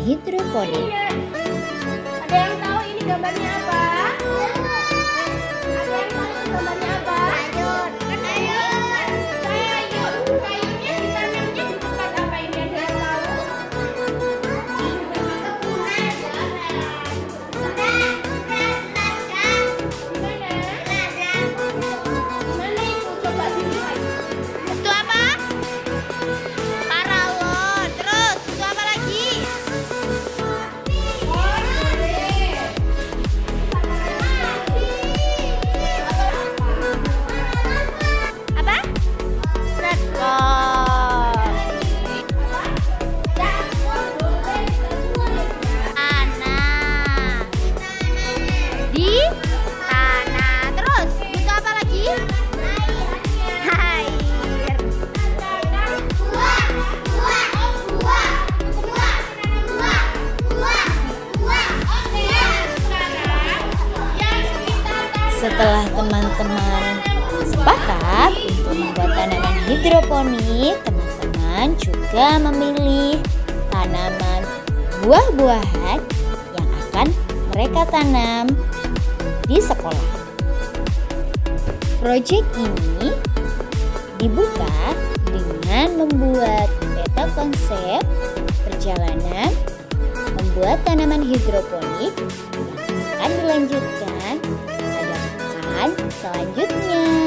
hidroponik. Ada yang tahu ini gambarnya apa? Ada yang tahu gambarnya apa? Kayunya ditanamnya di tempat apa ini? Ada yang tahu? Mana itu? Coba dilihat. Itu apa? Paralon. Terus itu apa lagi? Apa? Sekor. Tanah. Di tanah. Terus itu apa lagi? Air. Setelah teman-teman sepakat untuk membuat tanaman hidroponik, teman-teman juga memilih tanaman buah-buahan yang akan mereka tanam di sekolah. Proyek ini dibuka dengan membuat peta konsep perjalanan membuat tanaman hidroponik yang akan dilanjutkan pada pekan selanjutnya.